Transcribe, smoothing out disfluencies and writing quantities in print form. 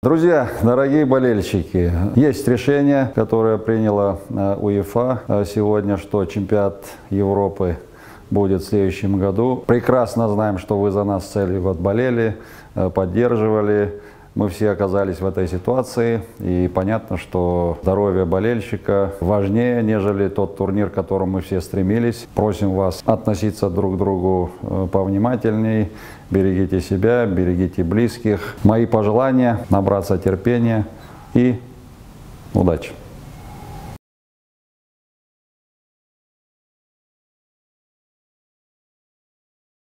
Друзья, дорогие болельщики, есть решение, которое приняла УЕФА сегодня, что чемпионат Европы будет в следующем году. Прекрасно знаем, что вы за нас с целью болели, поддерживали. Мы все оказались в этой ситуации, и понятно, что здоровье болельщика важнее, нежели тот турнир, к которому мы все стремились. Просим вас относиться друг к другу повнимательней, берегите себя, берегите близких. Мои пожелания: набраться терпения и удачи!